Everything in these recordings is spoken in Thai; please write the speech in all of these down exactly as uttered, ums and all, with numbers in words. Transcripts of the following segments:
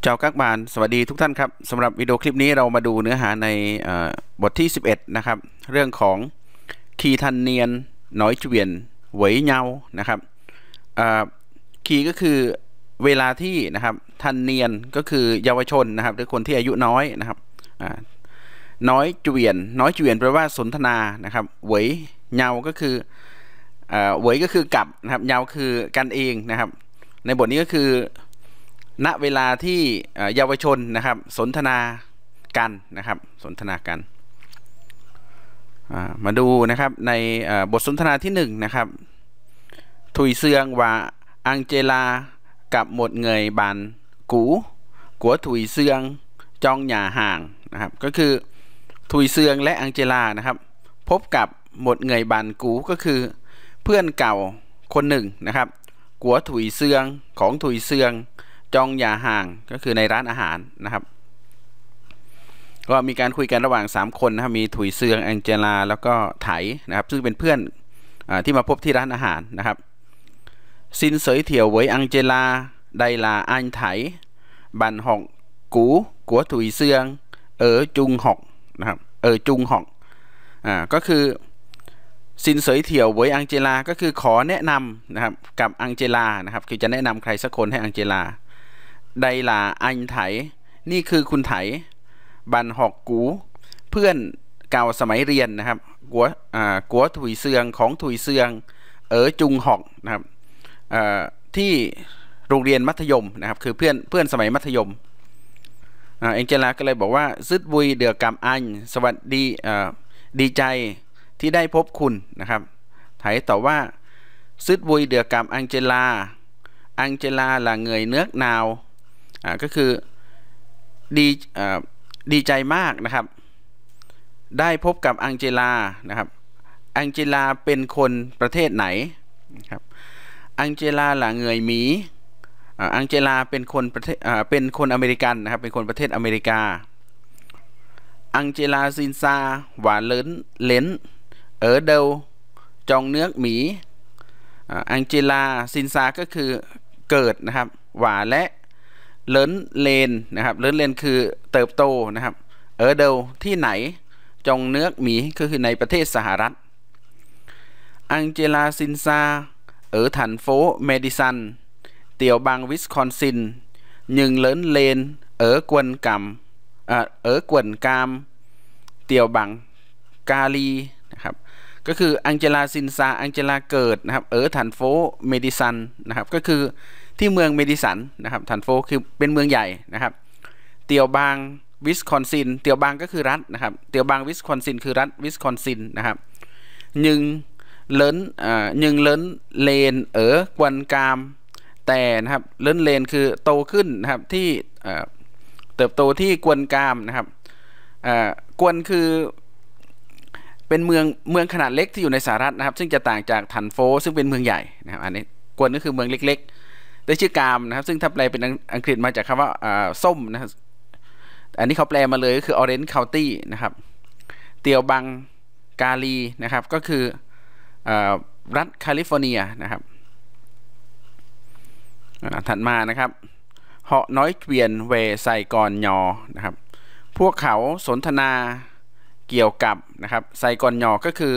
เจ้ากักบานสวัสดีทุกท่านครับสำหรับวิดีโอคลิปนี้เรามาดูเนื้อหาในบทที่สิบเอ็ดนะครับเรื่องของคีทันเนียนน้อยเฉวียนเหวยเงานะครับคีก็คือเวลาที่นะครับทันเนียนก็คือเยาวชนนะครับหรือคนที่อายุน้อยนะครับน้อยเฉวียนน้อยเฉวียนแปลว่าสนทนานะครับเหวยเงาก็คือเหวยก็คือกับนะครับเงาคือกันเองนะครับในบทนี้ก็คือณเวลาที่เยาวชนนะครับสนทนากันนะครับสนทนากันมาดูนะครับในบทสนทนาที่หนึ่งนะครับถุยเซียงว่าอังเจลากับหมดเงยบานกูกัวถุยเซียงจองหย่าห่างนะครับก็คือถุยเซียงและอังเจลานะครับพบกับหมดเงยบานกูก็คือเพื่อนเก่าคนหนึ่งนะครับกัวถุยเซียงของถุยเซียงจองหย่าห่างก็คือในร้านอาหารนะครับก็มีการคุยกันระหว่างสามคนนะครับมีถุยเซียงแองเจลาแล้วก็ไถนะครับซึ่งเป็นเพื่อนอที่มาพบที่ร้านอาหารนะครับซินเสยเถี่ยวเวยอังเจลาไดลาอันไถบันหอกกูกัวถุยเซียงเออจุงหอกนะครับเออจุงหอกอ่าก็คือซินเสยเถี่ยวเวยอังเจลาก็คือขอแนะนำนะครับกับอังเจลานะครับคือจะแนะนำใครสักคนให้อังเจลาไดลาอันไถนี่คือคุณไถบันหอกกูเพื่อนเก่าสมัยเรียนนะครับกัวอ่ากัวถุยเซียงของถุยเซียงเออจุงหอกนะครับอ่าที่โรงเรียนมัธยมนะครับคือเพื่อนเพื่อนสมัยมัธยมอ่าเอ็งเจลาก็เลยบอกว่าซึดบุยเดือกำอันสวัสดีอ่าดีใจที่ได้พบคุณนะครับไถตอบว่าซึดบุยเดือกำอังเจลาอังเจลาlà người nước nàoอ่าก็คือดีอ่าดีใจมากนะครับได้พบกับอังเจลานะครับอังเจลาเป็นคนประเทศไหนครับอังเจลาlà người Mỹอ่าอังเจลาเป็นคนประเทศอ่าเป็นคนอเมริกันนะครับเป็นคนประเทศอเมริกาอังเจลาซินซาหวานเล้นเล้นเออเดาจองเนื้อหมีอังเจลาซินซาก็คือเกิดนะครับหวาและเลินเลนนะครับเลินเลนคือเติบโตนะครับเออเดาที่ไหนจองเนื้อหมีก็คือในประเทศสหรัฐอังเจลาซินซาเออถันโฟเมดิสันเตียวบางวิสคอนซินยึงเลินเลนเออกวนกำเออเออกวนกามเตียวบางกาลีนะครับก็คืออังเจลาซินซาอังเจลาเกิดนะครับเออถันโฟเมดิสันนะครับก็คือที่เมืองเมดิสันนะครับถันโฟคือเป็นเมืองใหญ่นะครับเตียวบางวิสคอนซินเตียวบางก็คือรัฐนะครับเตียวบางวิสคอนซินคือรัฐวิสคอนซินนะครับยึงเลินอ่ายึงเลินเลนเออกวนกามแต่นะครับเลินเลนคือโตขึ้นนะครับที่เติบโตที่กวนกามนะครับกวนคือเป็นเมืองเมืองขนาดเล็กที่อยู่ในสหรัฐนะครับซึ่งจะต่างจากถันโฟซึ่งเป็นเมืองใหญ่นะครับอันนี้กวนก็คือเมืองเล็กๆได้ชื่อกามนะครับซึ่งถ้าแปลเป็นอังกฤษมาจากคำว่าส้มนะครับอันนี้เขาแปลมาเลยก็คือ Orange County นะครับเตียวบังกาลีนะครับก็คือรัฐแคลิฟอร์เนียนะครับถัดมานะครับเหาะน้อยเวียนเวไซกอนยอนะครับพวกเขาสนทนาเกี่ยวกับนะครับไซกอนยอก็คือ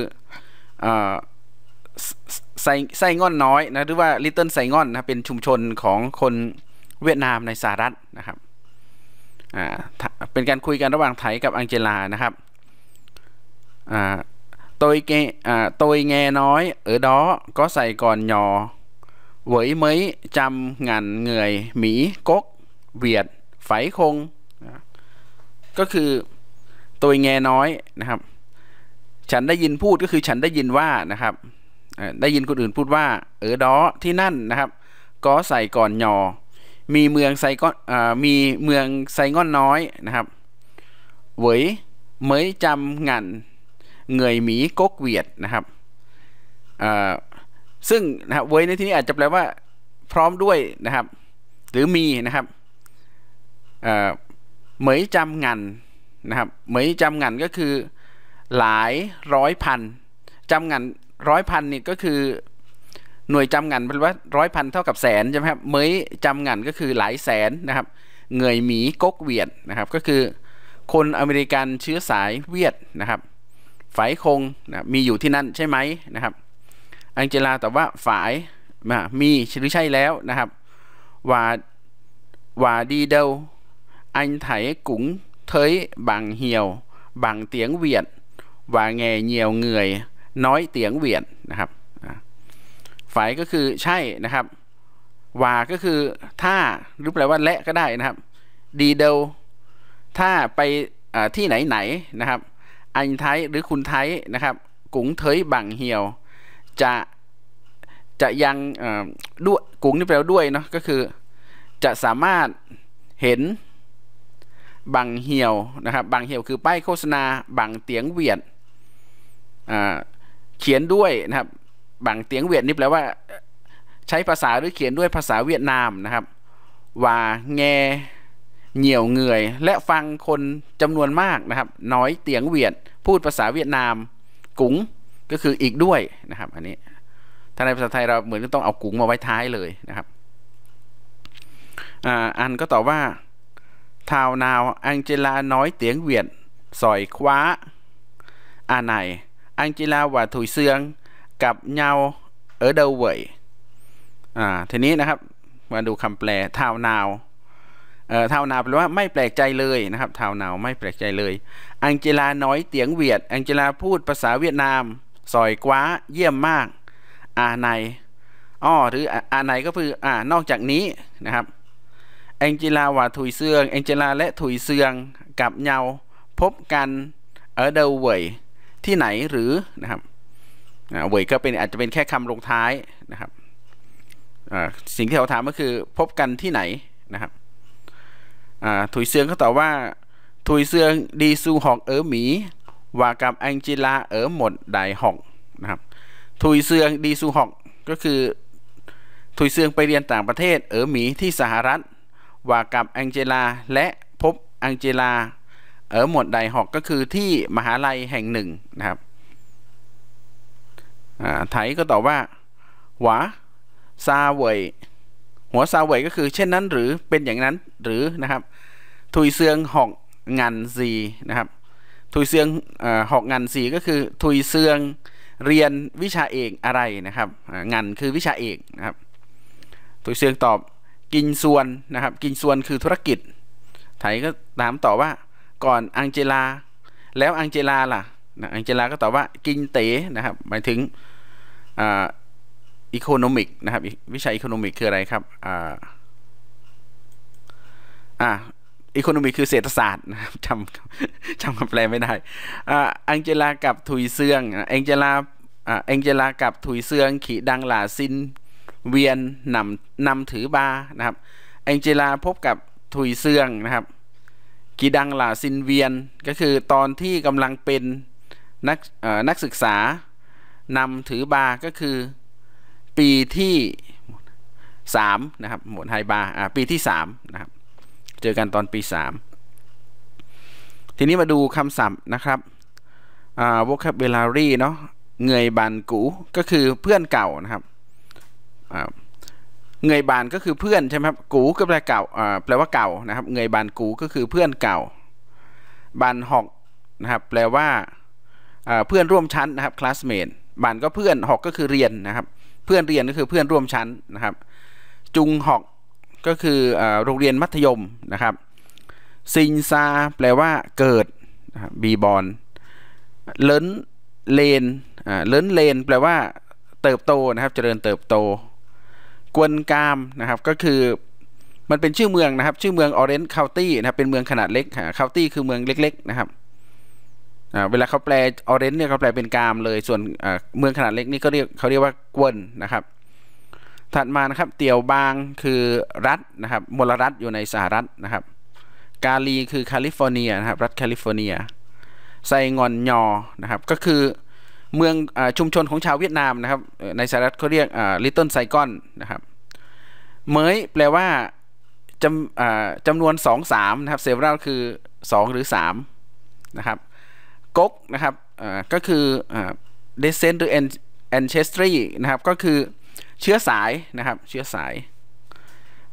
ไซไซง่อนน้อยนะหรือว่าลิตเติ้ลไซง่อนนะเป็นชุมชนของคนเวียดนามในสหรัฐนะครับอ่าเป็นการคุยกันระหว่างไถกับอังเจลานะครับอ่าโตยเกอ่าโตยแงน้อยเออดอก็ใส่ก่อนยอเหวยเมยจำงันเงยหมีกกเวียดไฝคงก็คือตัวแงน้อยนะครับฉันได้ยินพูดก็คือฉันได้ยินว่านะครับได้ยินคนอื่นพูดว่าเออดอที่นั่นนะครับก็ใส่ก่อนยอมีเมืองไซก้อนอ่ามีเมืองไซง่อนน้อยนะครับเหวยเมยจำงันเงยหมีกกเวียดนะครับอ่าซึ่งนะครับเวยในที่นี้อาจจะแปลว่าพร้อมด้วยนะครับหรือมีนะครับเหมยจำงันนะครับเหมยจำงันก็คือหลายร้อยพันจำงันร้อยพันนี่ก็คือหน่วยจำงันเป็นว่าร้อยพันเท่ากับแสนใช่ไหมครับเหมยจำงันก็คือหลายแสนนะครับเงยหมีก๊กเวียดนะครับก็คือคนอเมริกันเชื้อสายเวียดนะครับฝายคงนะมีอยู่ที่นั่นใช่ไหมนะครับอังเจลาตอบว่าฝายมีหรือใช่แล้วนะครับว่าว่าดีเดาอันไถกุ้งเทยบางเหี่ยวบางเตียงเวียดว่าแง่เหี่ยวเงยน้อยเตียงเวียดนะครับฝายก็คือใช่นะครับว่าก็คือถ้าหรือแปลว่าและก็ได้นะครับดีเดาถ้าไปที่ไหนไหนนะครับอันไทยหรือคุณไทยนะครับกุ้งเทยบางเหี่ยวจะจะยังด้วยกุ้งนี่แปลว่าด้วยเนาะก็คือจะสามารถเห็นบางเหี่ยวนะครับบางเหี่ยวคือป้ายโฆษณาบางเตียงเวียดเขียนด้วยนะครับบางเตียงเวียดนี่แปลว่าใช้ภาษาหรือเขียนด้วยภาษาเวียดนามนะครับว่าแงเหนี่ยวเงยและฟังคนจำนวนมากนะครับน้อยเตียงเวียดพูดภาษาเวียดนามกุ้งก็คืออีกด้วยนะครับอันนี้ถ้าในภาษาไทยเราเหมือนต้องเอากุ้งมาไว้ท้ายเลยนะครับอ่าอันก็ตอบว่าทาวนาวอังเจลาน้อยเตียงเวียดสอยคว้าอาไหนอังเจลาว่าถุยเสืองกับเงาเออเดาเว่ยอ่าทีนี้นะครับมาดูคำแปลทาวนาวเอ่อทาวนาวแปลว่าไม่แปลกใจเลยนะครับทาวนาวไม่แปลกใจเลยอังเจลาน้อยเตียงเวียดอังเจลาพูดภาษาเวียดนามสอยคว้าเยี่ยมมากอาไหนอ้อหรืออาไหนก็คืออ่านอกจากนี้นะครับแองเจลาว่าถุยเสืองแองเจลาและถุยเสืองกับเงาพบกันเออเดาเว่ยที่ไหนหรือนะครับเว่ยก็เป็นอาจจะเป็นแค่คำลงท้ายนะครับสิ่งที่เขาถามก็คือพบกันที่ไหนนะครับถุยเสืองเขาตอบว่าถุยเสืองดีซูหอกเออหมีว่ากับแองเจลาเออหมดไดหอกนะครับถุยเสืองดีซูหอกก็คือถุยเสืองไปเรียนต่างประเทศเออหมีที่สหรัฐว่ากับแองเจลาและพบแองเจลาเออหมดไดหอกก็คือที่มหาลัยแห่งหนึ่งนะครับไทยก็ตอบว่าหัวซาเว่ยหัวซาเว่ยก็คือเช่นนั้นหรือเป็นอย่างนั้นหรือนะครับถุยเสืองหอกงันซีนะครับถุยเสืองหอกงันซีก็คือถุยเสืองเรียนวิชาเอกอะไรนะครับงันคือวิชาเอกนะครับถุยเสืองตอบกินส่วนนะครับกินส่วนคือธุรกิจไทยก็ถามต่อว่าก่อนอังเจลาแล้วอังเจลาล่ะอังเจลาก็ตอบว่ากินเต๋นะครับหมายถึงอ่าอีโคโนมิกนะครับวิชาอีโคโนมิกคืออะไรครับอ่าอ่าอีโคโนมิกคือเศรษฐศาสตร์นะครับจำจำคำแปลไม่ได้อ่าอังเจลากับถุยเสืองอังเจลาอ่าอังเจลากับถุยเสืองขี่ดังหลาซินเวียนนำนำถือบานะครับแองเจลาพบกับถุยเสืองนะครับกีดังหลาซินเวียนก็คือตอนที่กำลังเป็นนักนักศึกษานำถือบาก็คือปีที่สามนะครับหมวดไฮบาอ่าปีที่สามนะครับเจอกันตอนปีสามทีนี้มาดูคำศัพท์นะครับอ่า vocabulary เนาะเงยบันกูก็คือเพื่อนเก่านะครับเงยบานก็คือเพื่อนใช่ไหมครับกูก็แปลเก่าแปลว่าเก่านะครับเงยบานกูก็คือเพื่อนเก่าบานหอกนะครับแปลว่าเพื่อนร่วมชั้นนะครับ classmate บานก็เพื่อนหอกก็คือเรียนนะครับเพื่อนเรียนก็คือเพื่อนร่วมชั้นนะครับจุงหอกก็คือโรงเรียนมัธยมนะครับซิงซาแปลว่าเกิดบีบอลเลินเลนเลินเลนแปลว่าเติบโตนะครับเจริญเติบโตกวนกามนะครับก็คือมันเป็นชื่อเมืองนะครับชื่อเมือง Orange County นะครับเป็นเมืองขนาดเล็ก County คือเมืองเล็กๆนะครับเวลาเขาแปล Orange เนี่ยเขาแปลเป็นกามเลยส่วนเมืองขนาดเล็กนี่ก็เรียกเขาเรียกว่ากวนนะครับถัดมานะครับเตี่ยวบางคือรัฐนะครับมลรัฐอยู่ในสหรัฐนะครับกาลีคือแคลิฟอร์เนียนะครับรัฐแคลิฟอร์เนียไซงอนยอนะครับก็คือเมืองชุมชนของชาวเวียดนามนะครับในสหรัฐเขาเรียกลิตเติ้ลไซกอนนะครับเมยแปลว่าจำจำนวนสองสามนะครับเซเวอรัลคือสองหรือสามนะครับก๊กนะครับก็คือ descent หรือ ancestry นะครับก็คือเชื้อสายนะครับเชื้อสาย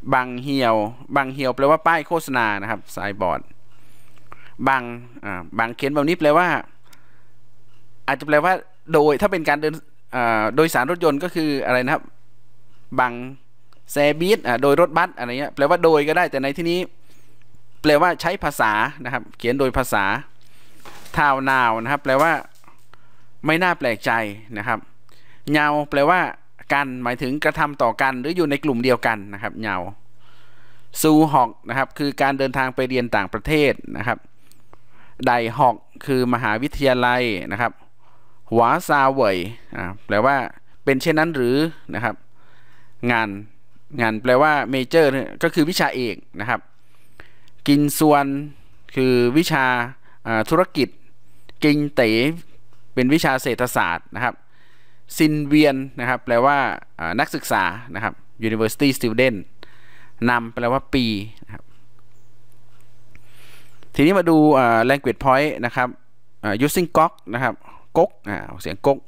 บังเหี่ยวบังเหี่ยวแปลว่าป้ายโฆษณานะครับไซบอร์ดบังอ่าบังเขียนแบบนี้แปลว่าอาจจะแปลว่าโดยถ้าเป็นการเดินอ่าโดยสารรถยนต์ก็คืออะไรนะครับบังแซบีดอ่าโดยรถบัสอะไรเงี้ยแปลว่าโดยก็ได้แต่ในที่นี้แปลว่าใช้ภาษานะครับเขียนโดยภาษาทาวนาวนะครับแปลว่าไม่น่าแปลกใจนะครับเงาแปลว่ากันหมายถึงกระทำต่อกันหรืออยู่ในกลุ่มเดียวกันนะครับเงาซูฮอกนะครับคือการเดินทางไปเรียนต่างประเทศนะครับไดฮอกคือมหาวิทยาลัยนะครับหัวซาเว่ยอ่าแปลว่าเป็นเช่นนั้นหรือนะครับงานงานแปลว่าเมเจอร์ก็คือวิชาเอกนะครับกินส่วนคือวิชาธุรกิจกิงเต๋เป็นวิชาเศรษฐศาสตร์นะครับซินเวียนนะครับแปลว่านักศึกษานะครับ University Student นำแปลว่าปีนะครับทีนี้มาดู language point นะครับ using ก๊อกนะครับก๊กเสียงก๊ก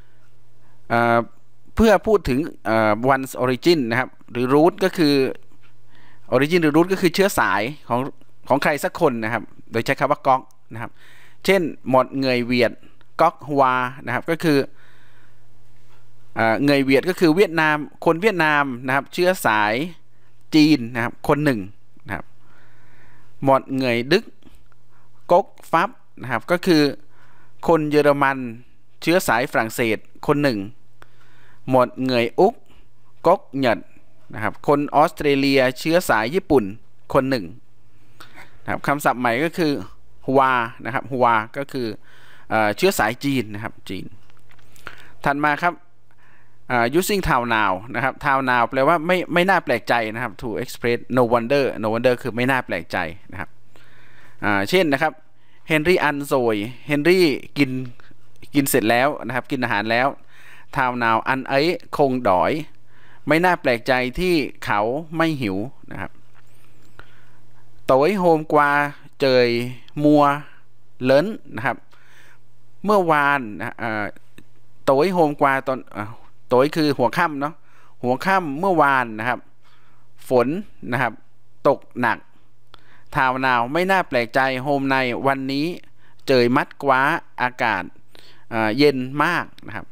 เพื่อพูดถึง one's origin นะครับหรือ root ก็คือ origin หรือ root ก็คือเชื้อสายของของใครสักคนนะครับโดยใช้คำว่าก๊อกนะครับเช่นหมดเงยเวียดก๊อกฮวานะครับก็คือเงยเวียดก็คือเวียดนามคนเวียดนามนะครับเชื้อสายจีนนะครับคนหนึ่งนะครับหมดเงยดึกก๊กฟับนะครับก็คือคนเยอรมันเชื้อสายฝรั่งเศสคนหนึ่งหมดเงยอุกก๊กหยัดนะครับคนออสเตรเลียเชื้อสายญี่ปุ่นคนหนึ่งนะครับคำศัพท์ใหม่ก็คือฮัวนะครับฮัวก็คือเชื้อสายจีนนะครับจีนถัดมาครับusing town now นะครับ town now แปลว่าไม่ไม่น่าแปลกใจนะครับ to express no wonder no wonder คือไม่น่าแปลกใจนะครับเช่นนะครับเฮนรี่อันโซยเฮนรี่กินกินเสร็จแล้วนะครับกินอาหารแล้ว town now อันเอ้คงดอยไม่น่าแปลกใจที่เขาไม่หิวนะครับโต้ยโฮมกว่าเจยมัวเลินนะครับเมื่อวานโต้ยโฮมกว่าตอนโต้ยคือหัวค่ำเนาะหัวค่ำเมื่อวานนะครับฝนนะครับตกหนักทาวนาวไม่น่าแปลกใจโฮมในวันนี้เจยมัดกว่าอากาศเย็นมากนะครับ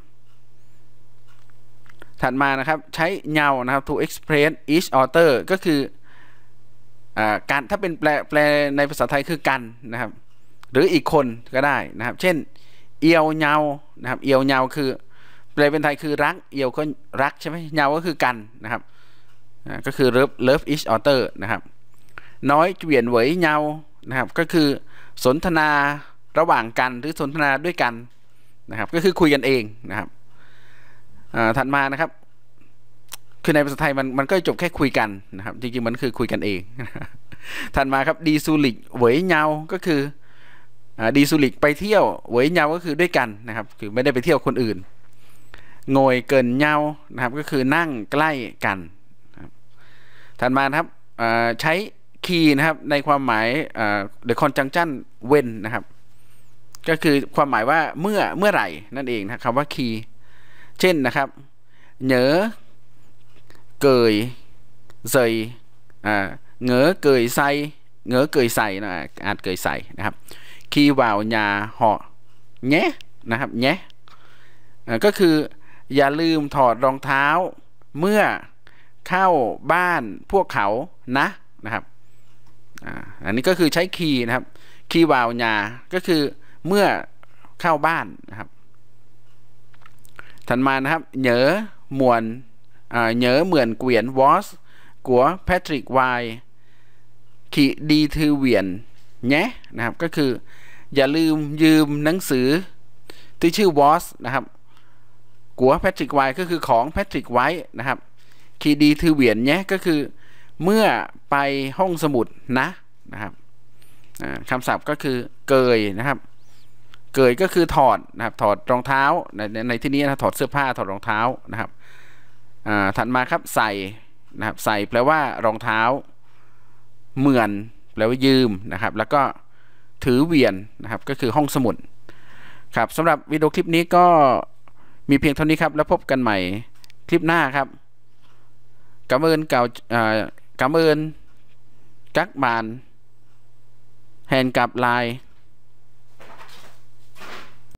ถัดมานะครับใช้เงานะครับ to express each other ก็คือการถ้าเป็นแปลแปลในภาษาไทยคือกันนะครับหรืออีกคนก็ได้นะครับเช่นเอียวเงานะครับเอียวเงาคือแปลเป็นไทยคือรักเอียวก็รักใช่ไหมเงาก็คือกันนะครับก็คือ love love each other นะครับน้อยเวียนเหวยเงานะครับก็คือสนทนาระหว่างกันหรือสนทนาด้วยกันนะครับก็คือคุยกันเองนะครับถัดมานะครับคือในภาษาไทยมันมันก็จบแค่คุยกันนะครับจริงๆมันคือคุยกันเองถัดมาครับดีซูลิกเหวยเงาก็คือดีซูลิกไปเที่ยวเหวยเงาก็คือด้วยกันนะครับคือไม่ได้ไปเที่ยวคนอื่นโงยเกินเงานะครับก็คือนั่งใกล้กันถัดมาครับใช้คีย์นะครับในความหมาย the conjunction when นะครับก็คือความหมายว่าเมื่อเมื่อไหร่นั่นเองนะคำว่าคีย์เช่นนะครับเหนอเกยเซยเหงอเกยไซเหงอเกยใส่นะอาจเกยใส่นะครับคีย์ว่าวญาเหาะแงะนะครับแงะก็คืออย่าลืมถอดรองเท้าเมื่อเข้าบ้านพวกเขานะนะครับอันนี้ก็คือใช้คีย์นะครับคีย์ว่าวญาก็คือเมื่อเข้าบ้านนะครับถัดมานะครับเหนอมวนเหนอเหมือนเกวียนวอสกัวแพทริกไวขีดีทือเวียนแงะนะครับก็คืออย่าลืมยืมหนังสือที่ชื่อวอสนะครับกัวแพทริกไวก็คือของแพทริกไว้นะครับขีดีทือเวียนแงะก็คือเมื่อไปห้องสมุดนะนะครับคำศัพท์ก็คือเกยนะครับเกยก็คือถอดนะครับถอดรองเท้าในในที่นี้นะถอดเสื้อผ้าถอดรองเท้านะครับถัดมาครับใส่นะครับใส่แปลว่ารองเท้าเหมือนแปลว่ายืมนะครับแล้วก็ถือเวียนนะครับก็คือห้องสมุดครับสำหรับวิดีโอคลิปนี้ก็มีเพียงเท่านี้ครับแล้วพบกันใหม่คลิปหน้าครับกำเอิญเก่า cảm ơn các bạn hẹn gặp lại